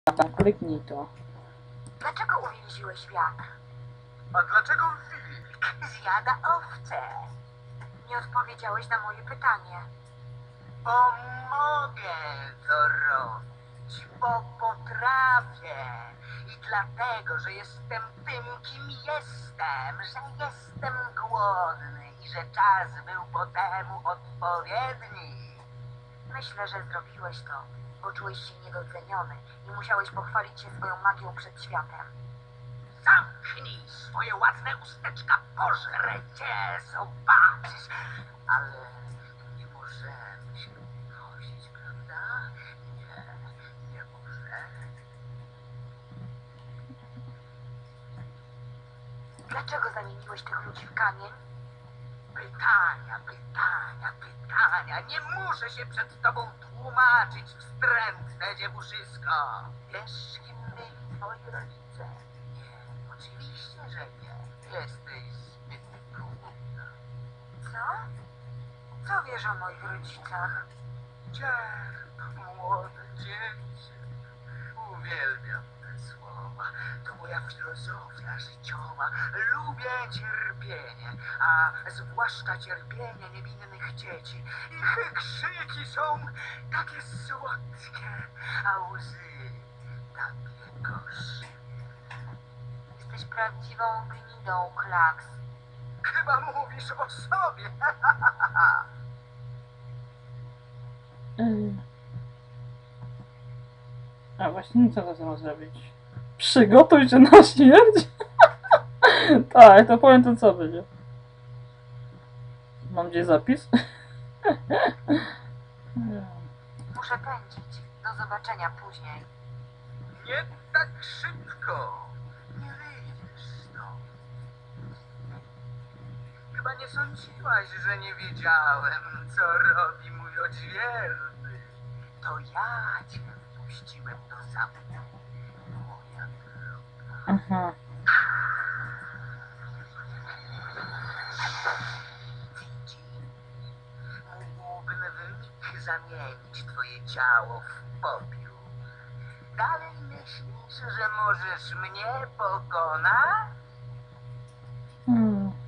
Kliknij to. Dlaczego uwięziłeś wiatr? A dlaczego wilk? Zjada owce. Nie odpowiedziałeś na moje pytanie. Bo mogę to robić, bo potrafię. I dlatego, że jestem tym, kim jestem, że jestem głodny i że czas był po temu odpowiedni. Myślę, że zrobiłeś to, bo czułeś się niedoceniony i musiałeś pochwalić się swoją magią przed światem. Zamknij swoje ładne usteczka, pożrę cię, zobaczysz. Ale nie możemy się prosić, prawda? Nie możemy. Dlaczego zamieniłeś tych ludzi w kamień? Pytania, pytania, pytania. Nie muszę się przed tobą tłumaczyć, wstrętne dziewuszysko. Wiesz, kim byli twoi rodzice? Nie, oczywiście, że nie. Jesteś zbyt głupia. Co? Co wiesz o moich rodzicach? Cierp, młode dziecię. Uwielbiam te słowa. To moja filozofia życiowa. Lubię cierpienie, a zwłaszcza cierpienie niewinnych dzieci. Ich krzyki są takie słodkie, a łzy takie gorzkie. Jesteś prawdziwą gnidą, Klaks. Chyba mówisz o sobie. A właśnie co teraz mam zrobić? Przygotuj się na śmierć? Tak, to powiem to co będzie. Mam gdzieś zapis? Muszę pędzić. Do zobaczenia później. Nie tak szybko. Nie wyjdziesz stąd. Chyba nie sądziłaś, że nie wiedziałem, co robi mój odźwierny. To ja cię wpuściłem do zamku, moja droga. Aha. Widzi? Mógłbym w mig zamienić twoje ciało w popiół. Dalej myślisz, że możesz mnie pokonać? Hmm.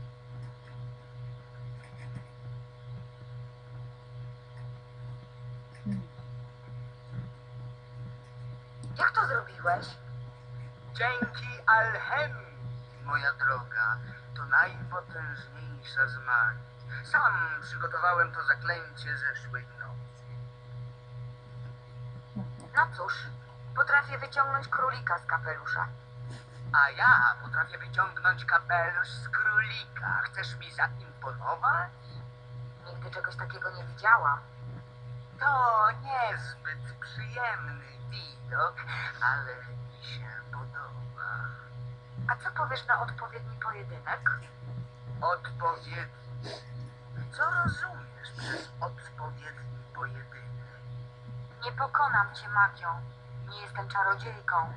Jak to zrobiłeś? Dzięki alchemii, moja droga, to najpotężniejsza z magii. Sam przygotowałem to zaklęcie zeszłej nocy. No cóż, potrafię wyciągnąć królika z kapelusza. A ja potrafię wyciągnąć kapelusz z królika. Chcesz mi zaimponować? Nigdy czegoś takiego nie widziałam. To niezbyt przyjemny widok, ale mi się podoba. A co powiesz na odpowiedni pojedynek? Odpowiedni. Co rozumiesz przez odpowiedni pojedynek? Nie pokonam cię magią. Nie jestem czarodziejką.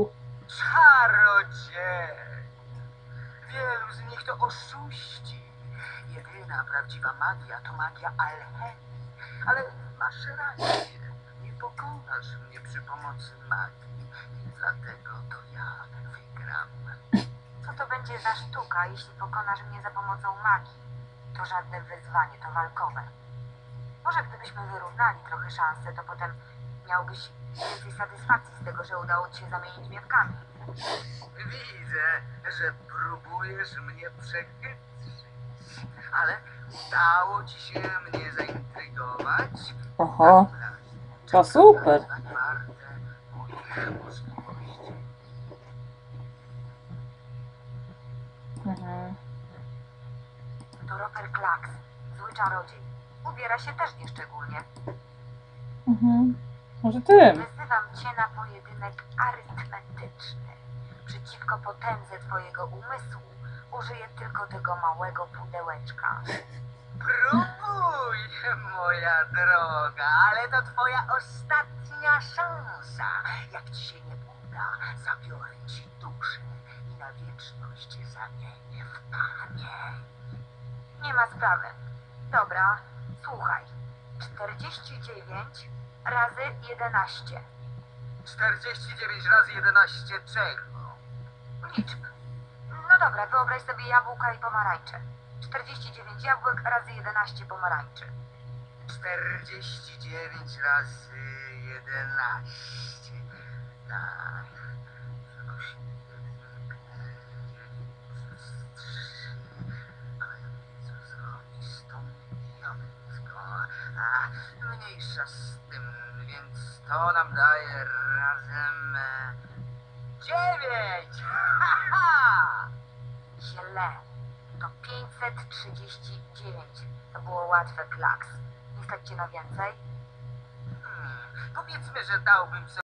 Czarodziej! Wielu z nich to oszuści. Jedyna prawdziwa magia to magia alchemii. Ale masz rację. Nie pokonasz mnie przy pomocy magii. I dlatego to ja wygram. Co to będzie za sztuka, jeśli pokonasz mnie za pomocą magii? To żadne wyzwanie, to walkowe. Może gdybyśmy wyrównali trochę szanse, to potem miałbyś więcej satysfakcji z tego, że udało ci się zamienić mnie w kamień. Widzę, że próbujesz mnie przechytrzyć. Ale udało ci się mnie zaintrygować. Aha. To super. Tak warte moich możliwości. Mhm. To Roper Klaks, zły czarodziej. Ubiera się też nieszczególnie. Mhm. Może tym. Wyzywam cię na pojedynek arytmetyczny. Przeciwko potędze twojego umysłu użyję tylko tego małego pudełeczka. Próbuj, moja droga, ale to twoja ostatnia szansa. Jak ci się nie uda, zabiorę ci duszę i na wieczność cię zamienię w kamień. Nie ma sprawy. Dobra, słuchaj. 49 razy 11. 49 razy 11 czego? Liczb. No dobra, wyobraź sobie jabłka i pomarańcze. 49 jabłek razy 11 pomarańczy. 49 razy 11. Tak. Przenosimy 9 przez 3. Ale co zrobić z tą piątką? A, mniejsza z tym, więc to nam daje razem 9! Ha, ha! Źle. To 539. To było łatwe, klaks. Nie stać cię na więcej? Powiedzmy, że dałbym sobie